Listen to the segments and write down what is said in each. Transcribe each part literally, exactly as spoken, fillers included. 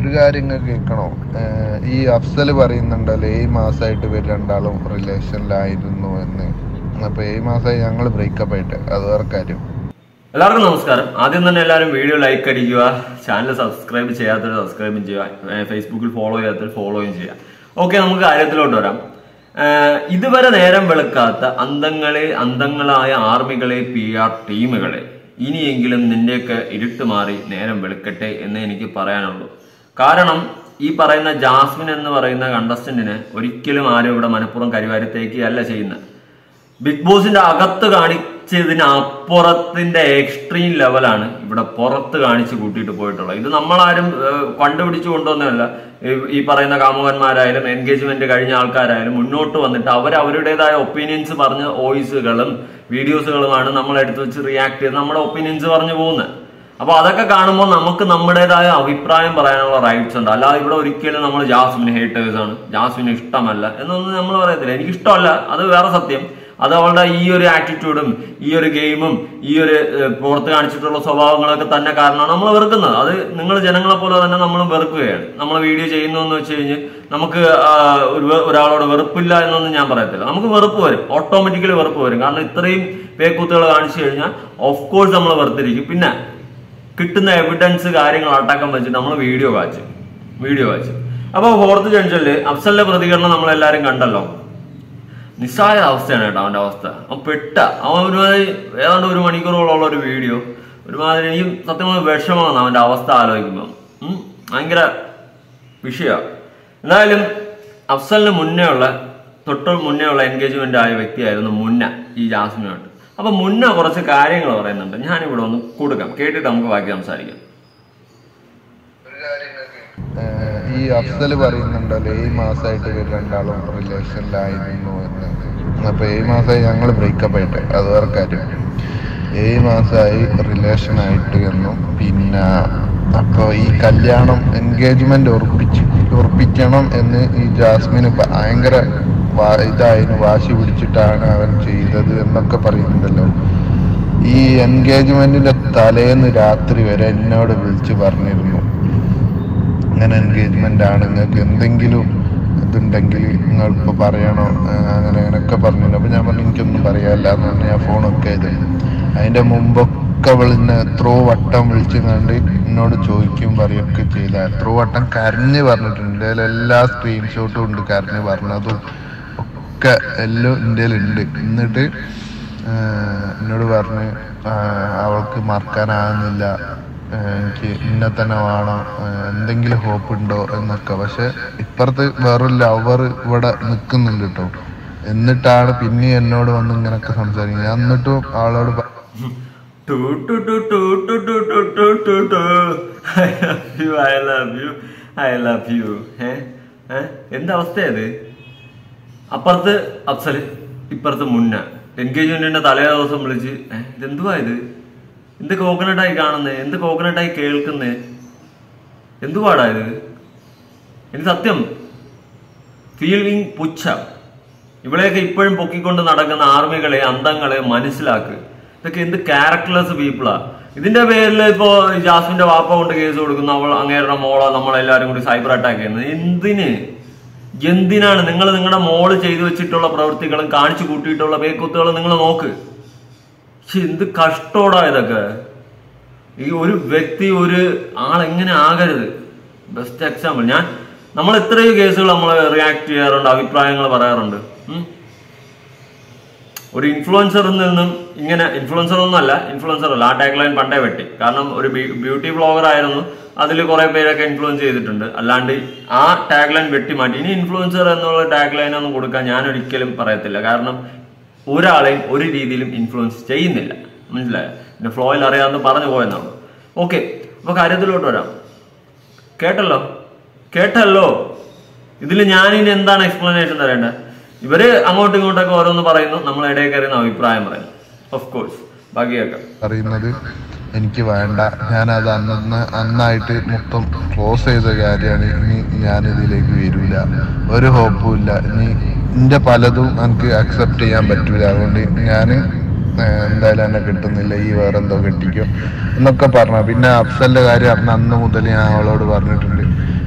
ഒരു കാര്യം ഇങ്ങ് കേൾക്കണോ? ഈ അഫ്സൽ പറയുന്നുണ്ടല്ലോ ഏഴ് മാസമായിട്ട് ഇവർ രണ്ടാളും റിലേഷനിലായിരുന്നു എന്ന്. അപ്പൊ ഏഴ് മാസമായി ഞങ്ങൾ ബ്രേക്കപ്പ് ആയിട്ട്. അത് വേറെ കാര്യം. എല്ലാവർക്കും നമസ്കാരം. ആദ്യം തന്നെ എല്ലാവരും വീഡിയോ ലൈക്ക് അടിക്കുക, ചാനൽ സബ്സ്ക്രൈബ് ചെയ്യാത്തവർ സബ്സ്ക്രൈബും ചെയ്യുക, ഫേസ്ബുക്കിൽ ഫോളോ ചെയ്യാത്തവർ ഫോളോയും ചെയ്യുക. ഓക്കെ, നമുക്ക് കാര്യത്തിലോട്ട് വരാം. ഇതുവരെ നേരം വെളുക്കാത്ത അന്തങ്ങളെ അന്തങ്ങളായ ആർമികളെ പി ആർ ടീമുകളെ ഇനിയെങ്കിലും നിന്റെയൊക്കെ ഇരുട്ട് മാറി നേരം വെളുക്കട്ടെ എന്ന് എനിക്ക് പറയാനുള്ളൂ. കാരണം ഈ പറയുന്ന ജാസ്മിൻ എന്ന് പറയുന്ന കണ്ടസ്റ്റന്റിനെ ഒരിക്കലും ആരും ഇവിടെ മനഃപൂർവ്വം കരിവാരത്തേക്കല്ല ചെയ്യുന്നത്. ബിഗ് ബോസിന്റെ അകത്ത് കാണിച്ചതിന് അപ്പുറത്തിന്റെ എക്സ്ട്രീം ലെവലാണ് ഇവിടെ പുറത്ത് കാണിച്ച് കൂട്ടിയിട്ട് പോയിട്ടുള്ളത്. ഇത് നമ്മളാരും കണ്ടുപിടിച്ചു കൊണ്ടുവന്നതല്ല. ഈ പറയുന്ന കാമുകന്മാരായാലും എൻഗേജ്മെന്റ് കഴിഞ്ഞ ആൾക്കാരായാലും മുന്നോട്ട് വന്നിട്ട് അവർ അവരുടേതായ ഒപ്പീനിയൻസ് പറഞ്ഞ വോയിസുകളും വീഡിയോസുകളുമാണ് നമ്മളെടുത്ത് വെച്ച് റിയാക്ട് ചെയ്ത് നമ്മുടെ ഒപ്പീനിയൻസ് പറഞ്ഞു പോകുന്നത്. അപ്പൊ അതൊക്കെ കാണുമ്പോൾ നമുക്ക് നമ്മുടേതായ അഭിപ്രായം പറയാനുള്ള റൈറ്റ്സ് ഉണ്ട്. അല്ലാതെ ഇവിടെ ഒരിക്കലും നമ്മൾ ജാസ്മിന് ഹേറ്റേഴ്സ് ആണ്, ജാസ്മിന് ഇഷ്ടമല്ല എന്നൊന്നും നമ്മൾ പറയത്തില്ല. എനിക്ക് ഇഷ്ടമല്ല, അത് വേറെ സത്യം. അത് അവളുടെ ഈ ഒരു ആറ്റിറ്റ്യൂഡും ഈ ഒരു ഗെയിമും ഈ ഒരു പുറത്ത് കാണിച്ചിട്ടുള്ള സ്വഭാവങ്ങളൊക്കെ തന്നെ കാരണമാണ് നമ്മൾ വെറുക്കുന്നത്. അത് നിങ്ങൾ ജനങ്ങളെ പോലെ തന്നെ നമ്മൾ വെറുക്കുകയാണ്. നമ്മൾ വീഡിയോ ചെയ്യുന്നു എന്ന് വെച്ച് കഴിഞ്ഞ് നമുക്ക് ഒരു ഒരാളോട് വെറുപ്പില്ല എന്നൊന്നും ഞാൻ പറയത്തില്ല. നമുക്ക് വെറുപ്പ് വരും, ഓട്ടോമാറ്റിക്കലി വെറുപ്പ് വരും. കാരണം ഇത്രയും പേക്കൂത്തുകൾ കാണിച്ചു കഴിഞ്ഞാൽ ഓഫ് കോഴ്സ് നമ്മൾ വെറുത്തിരിക്കും. പിന്നെ കിട്ടുന്ന എവിഡൻസ് കാര്യങ്ങൾ അടക്കം വെച്ചിട്ട് നമ്മൾ വീഡിയോ വായിച്ചു വീഡിയോ വായിച്ചു അപ്പൊ ഫോർത്ത് ജംഗ്ഷനില് അഫ്സലിന്റെ പ്രതികരണം നമ്മളെല്ലാരും കണ്ടല്ലോ. നിസ്സായ അവസ്ഥയാണ് കേട്ടോ അവന്റെ അവസ്ഥ. അവൻ പെട്ട അവൻ ഒരുമാതിരി ഏതാണ്ട് ഒരു മണിക്കൂറോളം ഒരു വീഡിയോ ഒരുമാതിരി എനിക്ക് സത്യമായ വിഷമമാണ് അവന്റെ അവസ്ഥ ആലോചിക്കുമ്പോൾ. ഭയങ്കര വിഷയമാണ്. എന്തായാലും അഫ്സലിന് മുന്നേ ഉള്ള തൊട്ട് മുന്നേ ഉള്ള എൻഗേജ്മെന്റ് ആയ വ്യക്തിയായിരുന്നു മുന്ന ഈ ജാസ്മിനുമായിട്ട്. അപ്പൊ മുന്നേ കുറച്ച് കാര്യങ്ങൾ പറയുന്നുണ്ട്, ഞാനിവിടെ ഒന്ന് കൊടുക്കാം, കേട്ടിട്ട് നമുക്ക് ബാക്കി സംസാരിക്കാം. ഈ അഫ്സൽ പറയുന്നുണ്ടല്ലോ ഏഴ് മാസമായിട്ട് ഇവർ രണ്ടാളും റിലേഷനിലായിരുന്നു എന്ന്. അപ്പൊ ഏഴ് മാസമായി ഞങ്ങൾ ബ്രേക്കപ്പ് ആയിട്ട്. അത് വേറെ കാര്യം. ഏഴ് മാസമായി റിലേഷൻ ആയിട്ട് എന്നും പിന്നെ അപ്പൊ ഈ കല്യാണം എൻഗേജ്മെന്റ് ഉറപ്പിച്ച് ഉറപ്പിക്കണം എന്ന് ഈ ജാസ്മിന് ഭയങ്കര ഇതായിരുന്നു, വാശി പിടിച്ചിട്ടാണ് അവൻ ചെയ്തത് എന്നൊക്കെ പറയുന്നുണ്ടല്ലോ. ഈ എൻഗേജ്മെന്റിന്റെ തലേന്ന് രാത്രി വരെ എന്നോട് വിളിച്ച് പറഞ്ഞിരുന്നു, അങ്ങനെ എൻഗേജ്മെന്റ് ആണ്, നിങ്ങൾക്ക് എന്തെങ്കിലും ഇതുണ്ടെങ്കിൽ നിങ്ങൾ ഇപ്പൊ പറയണോ, അങ്ങനെ അങ്ങനെയൊക്കെ പറഞ്ഞിരുന്നു. അപ്പൊ ഞാൻ പറഞ്ഞു എനിക്കൊന്നും പറയാനില്ല എന്ന് പറഞ്ഞ് ഞാൻ ഫോണൊക്കെ ചെയ്ത്. അതിന്റെ മുമ്പൊക്കെ വിളിന്ന് എത്രയോ വട്ടം വിളിച്ചു കണ്ട് എന്നോട് ചോദിക്കും പറയുകയൊക്കെ ചെയ്ത. എത്രയോ വട്ടം കരഞ്ഞ് പറഞ്ഞിട്ടുണ്ട്. എല്ലാ സ്ക്രീൻഷോട്ടും ഉണ്ട്, കരഞ്ഞ് പറഞ്ഞതും ഒക്കെ എല്ലാം ഇന്ത്യയിലുണ്ട്. എന്നിട്ട് എന്നോട് പറഞ്ഞ് അവൾക്ക് മറക്കാനാകുന്നില്ല, എനിക്ക് ഇന്നെ തന്നെ വേണം, എന്തെങ്കിലും ഹോപ്പ് ഉണ്ടോ എന്നൊക്കെ. പക്ഷെ ഇപ്പുറത്ത് വേറൊരു ലവർ ഇവിടെ നിൽക്കുന്നുണ്ട് കേട്ടോ. എന്നിട്ടാണ് പിന്നെ എന്നോട് വന്ന് ഇങ്ങനൊക്കെ സംസാരിക്കുന്നത്. ഞാൻ എന്നിട്ടും അവളോട് എന്താ അവസ്ഥയത്? അപ്പുറത്ത് അഫ്സല്, ഇപ്പുറത്ത് മുന്ന. എൻഗേജ്മെന്റിന്റെ തലേ ദിവസം വിളിച്ച് ഇതെന്തുവാ ഇത്, എന്ത് കോക്കനട്ടായി കാണുന്നേ, എന്ത് കോക്കനട്ടായി കേൾക്കുന്നേ, എന്തുവാടാ ഇത്? എനിക്ക് സത്യം ഫീലിംഗ് പുച്ഛ. ഇവിടെയൊക്കെ ഇപ്പോഴും പൊക്കിക്കൊണ്ട് നടക്കുന്ന ആർമികളെ അന്തങ്ങളെ മനസ്സിലാക്ക്. ഇതൊക്കെ എന്ത് ക്യാരക്ടർലെസ് പീപ്പിളാ. ഇതിന്റെ പേരിൽ ഇപ്പോ ജാസ്മിന്റെ വാപ്പ കൊണ്ട് കേസ് കൊടുക്കുന്ന അവൾ അങ്ങേരുടെ മോളെ നമ്മളെല്ലാരും കൂടി സൈബർ അറ്റാക്ക് ചെയ്യുന്നത് എന്തിന്? എന്തിനാണ്? നിങ്ങൾ നിങ്ങളുടെ മോള് ചെയ്തു വെച്ചിട്ടുള്ള പ്രവൃത്തികളും കാണിച്ചു കൂട്ടിയിട്ടുള്ള പേക്കുത്തുകളും നിങ്ങൾ നോക്ക്. പക്ഷെ എന്ത് കഷ്ടോടാ ഇതൊക്കെ. ഈ ഒരു വ്യക്തി ഒരു ആളെങ്ങനെ ആകരുത്. ബെസ്റ്റ് എക്സാമ്പിൾ ഞാൻ നമ്മൾ എത്രയോ കേസുകൾ നമ്മൾ റിയാക്ട് ചെയ്യാറുണ്ട്, അഭിപ്രായങ്ങൾ പറയാറുണ്ട്. ഒരു ഇൻഫ്ലുവൻസറിൽ നിന്നും ഇങ്ങനെ ഇൻഫ്ലുവൻസർ ഒന്നും അല്ല ഇൻഫ്ലുവൻസർ അല്ല ആ ടാഗ് ലൈൻ പണ്ടേ വെട്ടി. കാരണം ഒരു ബ്യൂട്ടി വ്ളോഗർ ആയിരുന്നു, അതിൽ കുറെ പേരൊക്കെ ഇൻഫ്ലുവൻസ് ചെയ്തിട്ടുണ്ട്. അല്ലാണ്ട് ആ ടാഗ് ലൈൻ വെട്ടി മാറ്റി ഇനി ഇൻഫ്ലുവൻസർ എന്നുള്ള ടാഗ് ലൈൻ ഒന്നും കൊടുക്കാൻ ഞാൻ ഒരിക്കലും പറയത്തില്ല. കാരണം ഒരാളെയും ഒരു രീതിയിലും ഇൻഫ്ലുവൻസ് ചെയ്യുന്നില്ല, മനസ്സിലായോ? പിന്നെ ഫ്ലോയിൽ അറിയാമെന്ന് പറഞ്ഞു പോയെന്നാണ്. ഓക്കെ, അപ്പൊ കാര്യത്തിലോട്ട് വരാം. കേട്ടല്ലോ കേട്ടല്ലോ ഇതിൽ ഞാനിനി എന്താണ് എക്സ്പ്ലനേഷൻ തരേണ്ടത്? ഇവര് അങ്ങോട്ടും ഇങ്ങോട്ടൊക്കെ ഓരോന്ന് പറയുന്നു, നമ്മൾ ഇടയിൽ കയറുന്ന അഭിപ്രായം പറയുന്നു. ഓഫ് കോഴ്സ് ബാക്കിയൊക്കെ പറയുന്നത് എനിക്ക് വേണ്ട. ഞാനത് അന്ന് അന്നായിട്ട് മൊത്തം ക്ലോസ് ചെയ്ത കാര്യമാണ്. ഇനി ഞാനിതിലേക്ക് വരില്ല, ഒരു ഹോപ്പും ഇല്ല. ഇനി എൻ്റെ പലതും എനിക്ക് അക്സെപ്റ്റ് ചെയ്യാൻ പറ്റൂല. അതുകൊണ്ട് ഞാൻ എന്തായാലും എന്നെ കിട്ടുന്നില്ല, ഈ വേറെ എന്തോ കെട്ടിക്കോ എന്നൊക്കെ പറഞ്ഞു. പിന്നെ അഫ്സലിന്റെ കാര്യം അന്ന് അന്ന് മുതൽ ഞാൻ അവളോട് പറഞ്ഞിട്ടുണ്ട്,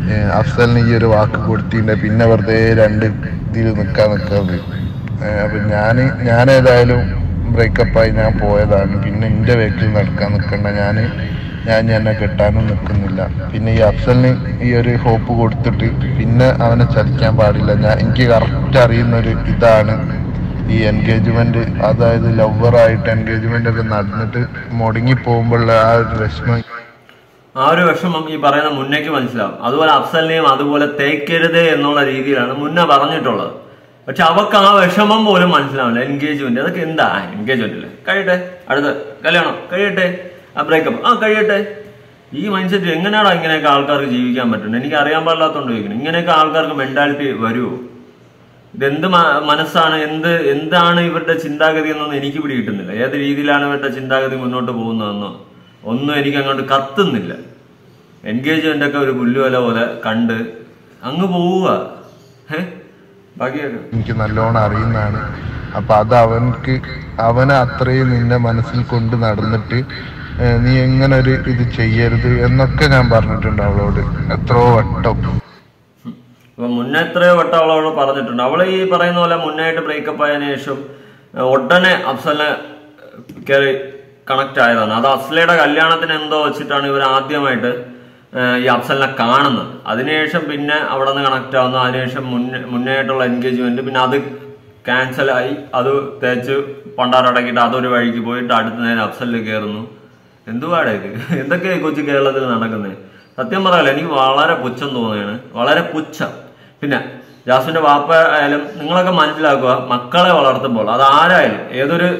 അഫ്സലിന് ഈ ഒരു വാക്ക് കൊടുത്തിട്ടുണ്ട്, പിന്നെ വെറുതെ രണ്ട് ഇതിൽ നിൽക്കാൻ നിൽക്കുന്നത്. അപ്പം ഞാൻ ഞാനേതായാലും ബ്രേക്കപ്പായി ഞാൻ പോയതാണ്. പിന്നെ എൻ്റെ വേക്കിൽ നടക്കാൻ നിൽക്കണ്ട, ഞാൻ ഞാൻ എന്നെ കെട്ടാനും നിൽക്കുന്നില്ല. പിന്നെ ഈ അഫ്സലിന് ഈ ഒരു ഹോപ്പ് കൊടുത്തിട്ട് പിന്നെ അവനെ ചതിക്കാൻ പാടില്ല. ഞാൻ എനിക്ക് കറക്റ്റ് അറിയുന്നൊരു ഇതാണ് ഈ എൻഗേജ്മെന്റ്, അതായത് ലവറായിട്ട് എൻഗേജ്മെന്റ് ഒക്കെ നടന്നിട്ട് മുടങ്ങി പോകുമ്പോഴുള്ള ആ ഒരു വിഷമം ആ ഒരു വിഷമം ഈ പറയുന്ന മുന്നേക്ക് മനസ്സിലാവും. അതുപോലെ അഫ്സലിനെയും അതുപോലെ തേക്കരുത് എന്നുള്ള രീതിയിലാണ് മുന്നേ പറഞ്ഞിട്ടുള്ളത്. പക്ഷെ അവർക്ക് ആ വിഷമം പോലും മനസ്സിലാവില്ല. എൻഗേജ്മെന്റ് അതൊക്കെ എന്താ എൻഗേജ്മെന്റ് അല്ലേ, കഴിയട്ടെ, അടുത്ത കല്യാണം കഴിയട്ടെ, ആ ബ്രേക്കപ്പ് ആ കഴിയട്ടെ. ഈ മൈൻഡ് സെറ്റ് എങ്ങനെയാണോ ഇങ്ങനെയൊക്കെ ആൾക്കാർക്ക് ജീവിക്കാൻ പറ്റുന്നത്? എനിക്ക് അറിയാൻ പാടില്ലാത്തതുകൊണ്ട് ചോദിക്കണം. ഇങ്ങനെയൊക്കെ ആൾക്കാർക്ക് മെന്റാലിറ്റി വരുമോ? ഇതെന്ത് മനസ്സാണ്, എന്ത് എന്താണ് ഇവരുടെ ചിന്താഗതി എന്നൊന്നും എനിക്ക് പിടി കിട്ടുന്നില്ല. ഏത് രീതിയിലാണ് ഇവരുടെ ചിന്താഗതി മുന്നോട്ട് പോകുന്നതെന്നോ ഒന്നും എനിക്ക് അങ്ങോട്ട് കത്തുന്നില്ല. എൻഗേജ്മെന്റ് ഒക്കെ ഒരു പുല്ലുവല പോലെ കണ്ട് അങ്ങ് പോവുക. ഏഹ് ബാക്കിയൊക്കെ എനിക്ക് നല്ലോണം അറിയുന്നതാണ്. അപ്പൊ അത് അവൻക്ക് അവനെ അത്രയും നിന്റെ മനസ്സിൽ കൊണ്ട് നടന്നിട്ട് നീ എങ്ങനെ ഒരു ഇത് ചെയ്യരുത് എന്നൊക്കെ ഞാൻ പറഞ്ഞിട്ടുണ്ട് അവളോട് എത്രയോ വട്ടം. ഇപ്പൊ മുന്നേ എത്രയോ വട്ടം അവളോട് പറഞ്ഞിട്ടുണ്ട്. അവള് ഈ പറയുന്ന പോലെ മുന്നായിട്ട് ബ്രേക്കപ്പ് ആയതിനു ശേഷം ഉടനെ അഫ്സലിനെ കയറി കണക്ട് ആയതാണ്. അത് അഫ്സലയുടെ കല്യാണത്തിന് എന്തോ വെച്ചിട്ടാണ് ഇവർ ആദ്യമായിട്ട് ഈ അഫ്സലിനെ കാണുന്നത്. അതിനുശേഷം പിന്നെ അവിടെ നിന്ന് കണക്ട് ആവുന്നു. അതിനുശേഷം മുന്നേ മുന്നേ ആയിട്ടുള്ള എൻഗേജ്മെന്റ് പിന്നെ അത് ക്യാൻസലായി. അത് തേച്ച് പണ്ടാറടക്കിയിട്ട് അതൊരു വഴിക്ക് പോയിട്ട് അടുത്ത നേരം അഫ്സലിൽ കയറുന്നു. എന്തുവാടേ ഇത്? എന്തൊക്കെയാ കൊച്ചു കേരളത്തിൽ നടക്കുന്നത്? സത്യം പറയാലോ എനിക്ക് വളരെ പുച്ഛം തോന്നുകയാണ്, വളരെ പുച്ഛം. പിന്നെ ജാസ്മിന്റെ വാപ്പ ആയാലും നിങ്ങളൊക്കെ മനസ്സിലാക്കുക, മക്കളെ വളർത്തുമ്പോൾ അത് ആരായാലും ഏതൊരു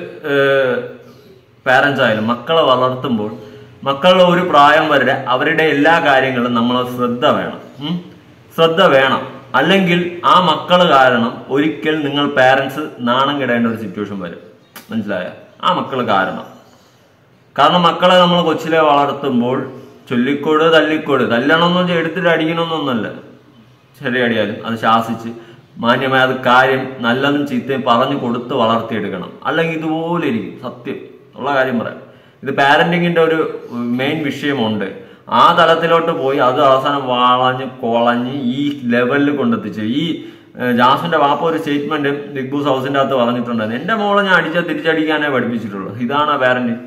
പാരന്റ്സ് ആയാലും മക്കളെ വളർത്തുമ്പോൾ മക്കളുടെ ഒരു പ്രായം വരെ അവരുടെ എല്ലാ കാര്യങ്ങളും നമ്മൾ ശ്രദ്ധ വേണം. ശ്രദ്ധ വേണം. അല്ലെങ്കിൽ ആ മക്കൾ കാരണം ഒരിക്കൽ നിങ്ങൾ പാരന്റ്സ് നാണം കെടേണ്ട ഒരു സിറ്റുവേഷൻ വരും. മനസ്സിലായ? ആ മക്കൾ കാരണം കാരണം മക്കളെ നമ്മൾ കൊച്ചിലെ വളർത്തുമ്പോൾ ചൊല്ലിക്കോട് തല്ലിക്കോട് തല്ലണമെന്നും എടുത്തിട്ട് അടിക്കണമെന്നൊന്നുമല്ല. ചെറിയ അടിയാലും അത് ശാസിച്ച് മാന്യമായ അത് കാര്യം നല്ലതും ചീത്തയും പറഞ്ഞു കൊടുത്ത് വളർത്തിയെടുക്കണം. അല്ലെങ്കിൽ ഇതുപോലെ ഇരിക്കും. സത്യം ഉള്ള കാര്യം പറയാം. ഇത് പാരന്റിങ്ങിന്റെ ഒരു മെയിൻ വിഷയമുണ്ട്. ആ തലത്തിലോട്ട് പോയി അത് അവസാനം വളഞ്ഞ് കൊളഞ്ഞ് ഈ ലെവലിൽ കൊണ്ടെത്തിച്ചു. ഈ ജാസ്മിന്റെ വാപ്പ ഒരു സ്റ്റേറ്റ്മെന്റ് ബിഗ് ബോസ് ഹൗസിന്റെ അകത്ത് പറഞ്ഞിട്ടുണ്ടായിരുന്നു, എന്റെ മോളെ ഞാൻ അടിച്ചാൽ തിരിച്ചടിക്കാനേ പഠിപ്പിച്ചിട്ടുള്ളൂ. ഇതാണ് പാരന്റിങ്.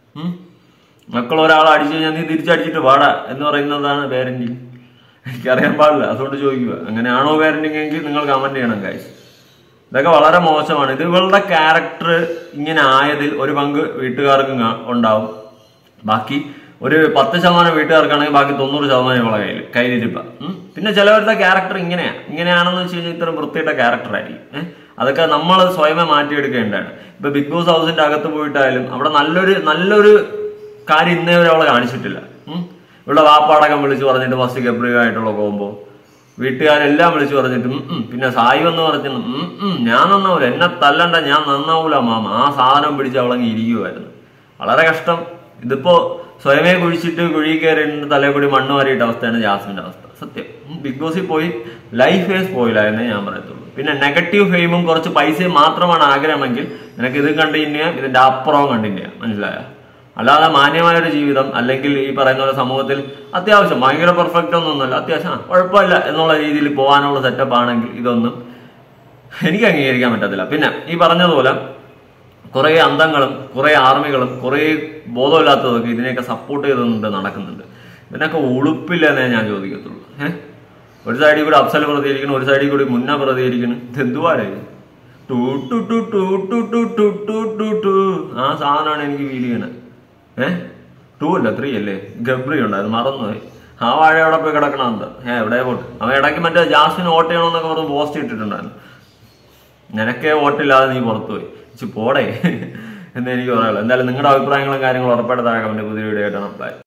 മക്കൾ ഒരാളെ അടിച്ചു കഴിഞ്ഞാൽ നീ തിരിച്ചടിച്ചിട്ട് വാടാ എന്ന് പറയുന്നതാണ് പാരന്റിങ്. എനിക്കറിയാൻ പാടില്ല, അതുകൊണ്ട് ചോദിക്കുക. അങ്ങനെയാണോ പാരന്റിങ് എങ്കിൽ നിങ്ങൾ കമന്റ് ചെയ്യണം ഗൈസ്. ഇതൊക്കെ വളരെ മോശമാണ്. ഇത് ഇവളുടെ ക്യാരക്ടർ ഇങ്ങനെ ആയതിൽ ഒരു പങ്ക് വീട്ടുകാർക്കും ഉണ്ടാവും. ബാക്കി ഒരു പത്ത് ശതമാനം വീട്ടുകാർക്കാണെങ്കിൽ ബാക്കി തൊണ്ണൂറ് ശതമാനം ഇവളെ കയ്യിൽ കയ്യിലിരിപ്പ. പിന്നെ ചിലവരുടെ ക്യാരക്ടർ ഇങ്ങനെയാ ഇങ്ങനെയാണെന്ന് വെച്ച് കഴിഞ്ഞാൽ ഇത്രയും വൃത്തിയിട്ട ക്യാരക്ടർ ആയിരിക്കും. ഏഹ് അതൊക്കെ നമ്മൾ സ്വയമേ മാറ്റിയെടുക്കേണ്ടതാണ്. ഇപ്പൊ ബിഗ് ബോസ് ഹൗസിന്റെ അകത്ത് പോയിട്ടായാലും അവിടെ നല്ലൊരു നല്ലൊരു കാര്യം ഇന്നേ വരെ അവളെ കാണിച്ചിട്ടില്ല. ഇവിടെ വാപ്പാടകം വിളിച്ചു പറഞ്ഞിട്ട് ഫസ്റ്റ് ഗബ്രിയായിട്ടുള്ള കോമ്പോ വീട്ടുകാരെല്ലാം വിളിച്ചു പറഞ്ഞിട്ട് പിന്നെ സായി എന്ന് പറഞ്ഞു ഞാൻ നന്നാവൂല, എന്നെ തല്ലണ്ട, ഞാൻ നന്നാവൂല മാമ. ആ സാധനം പിടിച്ച് അവളങ്ങ് ഇരിക്കുമായിരുന്നു. വളരെ കഷ്ടം. ഇതിപ്പോ സ്വയമേ കുഴിച്ചിട്ട് കുഴി കയറി തലേ കൂടി മണ്ണ് വാരിയിട്ട അവസ്ഥയാണ് ജാസ്മിന്റെ അവസ്ഥ. സത്യം ബിഗ് ബോസിൽ പോയി ലൈഫേ സ്പോയിലായെന്നേ ഞാൻ പറയത്തുള്ളൂ. പിന്നെ നെഗറ്റീവ് ഫെയിമും കുറച്ച് പൈസയും മാത്രമാണ് ആഗ്രഹമെങ്കിൽ നിനക്ക് ഇത് കണ്ടിന്യൂ ചെയ്യാം, ഇതിന്റെ അപ്പുറവും കണ്ടിന്യൂ ചെയ്യാം. മനസ്സിലായ? അല്ലാതെ മാന്യമായൊരു ജീവിതം അല്ലെങ്കിൽ ഈ പറയുന്ന പോലെ സമൂഹത്തിൽ അത്യാവശ്യം ഭയങ്കര പെർഫെക്റ്റ് ഒന്നൊന്നുമല്ല, അത്യാവശ്യം ആ കുഴപ്പമില്ല എന്നുള്ള രീതിയിൽ പോകാനുള്ള സെറ്റപ്പ് ആണെങ്കിൽ ഇതൊന്നും എനിക്ക് അംഗീകരിക്കാൻ പറ്റത്തില്ല. പിന്നെ ഈ പറഞ്ഞതുപോലെ കുറെ അന്തങ്ങളും കുറെ ആർമികളും കുറെ ബോധമില്ലാത്തതൊക്കെ ഇതിനെയൊക്കെ സപ്പോർട്ട് ചെയ്തുകൊണ്ട് നടക്കുന്നുണ്ട്. ഇതിനൊക്കെ ഉളുപ്പില്ലെന്നേ ഞാൻ ചോദിക്കത്തുള്ളൂ. ഏഹ് ഒരു സൈഡിൽ കൂടി അഫ്സൽ പ്രതികരിക്കണം, ഒരു സൈഡിൽ കൂടി മുന്ന പ്രതികരിക്കണം. ഇത് എന്തുവാടേ? ടു ടു ടു ടു ടു ടു ടു ടു ടു ടു ആ സാധനമാണ് എനിക്ക് ഫീൽ ചെയ്യണത്. ഏഹ് ടു അല്ല ത്രീ അല്ലേ? ഗബ്രി ഉണ്ടായിരുന്നു, മറന്നുപോയി. ആ വാഴ എവിടെ പോയി കിടക്കണം എന്താ? ഏഹ് എവിടെ പോട്ട് അവൻ ഇടയ്ക്ക് മറ്റേ ജാസ്മിന് വോട്ട് ചെയ്യണമെന്നൊക്കെ പറഞ്ഞ് പോസ്റ്റ് ഇട്ടിട്ടുണ്ടായിരുന്നു. നിനക്കേ വോട്ടില്ലാതെ നീ പുറത്തു പോയി പോടേ എന്ന് എനിക്ക് പറയാനുള്ളൂ. എന്തായാലും നിങ്ങളുടെ അഭിപ്രായങ്ങളും കാര്യങ്ങളും ഉറപ്പായിട്ട് താഴെ കമന്റ് പുതിയ വീഡിയോ ആയിട്ടാണ്.